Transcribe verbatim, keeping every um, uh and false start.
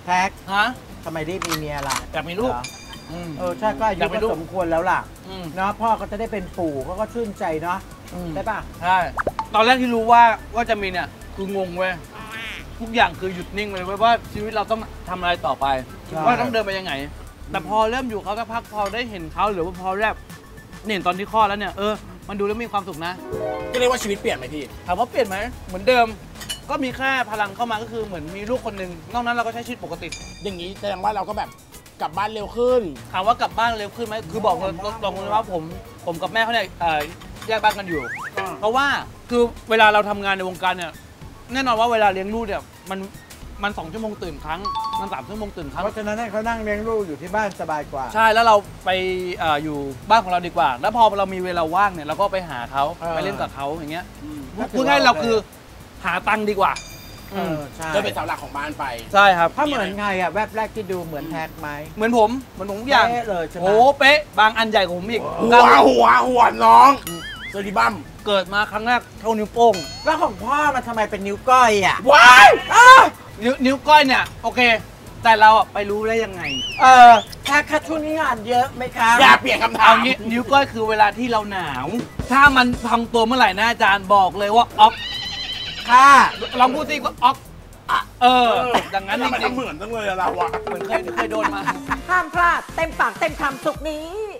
แท็กฮะทำไมรีบมีเมียล่ะอยากมีลูกเออใช่ก็อายุก็สมควรแล้วล่ะเนาะพ่อก็จะได้เป็นปู่เขาก็ชื่นใจเนาะใช่ป่ะใช่ตอนแรกที่รู้ว่าว่าจะมีเนี่ยคืองงเว้ยทุกอย่างคือหยุดนิ่งเลยเว้ยว่าชีวิตเราต้องทำอะไรต่อไปว่าต้องเดินไปยังไงแต่พอเริ่มอยู่เขาสักพักพอได้เห็นเขาหรือว่าพอแรกเนี่ยตอนที่คลอดแล้วเนี่ยเออมันดูแล้วมีความสุขนะก็เรียกว่าชีวิตเปลี่ยนไหมพี่ถามว่าเปลี่ยนไหมเหมือนเดิมก็มีแค่พลังเข้ามาก็คือเหมือนมีลูกคนหนึ่งนอกนั้นเราก็ใช้ชีวิตปกติอย่างนี้แสดงว่าเราก็แบบกลับบ้านเร็วขึ้นถามว่ากลับบ้านเร็วขึ้นไหมคือบอกเลยบอกเลยว่าผมผมกับแม่เขาเนี่ยแยกบ้านกันอยู่เพราะว่าคือเวลาเราทำงานในวงการเนี่ยแน่นอนว่าเวลาเลี้ยงลูกเนี่ยมันมันสองชั่วโมงตื่นครั้งมันสามชั่วโมงตื่นครั้งเพราะฉะนั้นให้เขานั่งเลี้ยงลูกอยู่ที่บ้านสบายกว่าใช่แล้วเราไปอยู่บ้านของเราดีกว่าแล้วพอเรามีเวลาว่างเนี่ยเราก็ไปหาเขาไปเล่นกับเขาอย่างเงี้ยพูดง่ายเราคือหาตังค์ดีกว่าจะเป็นเสาหลักของบ้านไปใช่ครับถ้าเหมือนไงอ่ะแวบแรกที่ดูเหมือนแท็กไหมเหมือนผมเหมือนผมทุกอย่างเป๊ะเลยใช่ไหมโอ้เป๊ะบางอันใหญ่กว่าผมอีกหัวหัวหัวน้องเซอร์ดิบัมเกิดมาครั้งแรกเท่านิ้วโป้งแล้วของพ่อมันทำไมเป็นนิ้วก้อยอ่ะว้ายนิ้วนิ้วก้อยเนี่ยโอเคแต่เราไปรู้ได้ยังไงเออแท็กคัดช่วงนี้งานเยอะไหมครับอย่าเปลี่ยนคำถามเอางี้นิ้วก้อยคือเวลาที่เราหนาวถ้ามันพังตัวเมื่อไหร่นะอาจารย์บอกเลยว่าออกค่ะลองพูดสิว่าออกเออดังนั้นจริงๆเหมือนตั้งเลยเราอะเหมือนเคยเคยโดนมาห้ามพลาดเต็มปากเต็มคำสุกนี้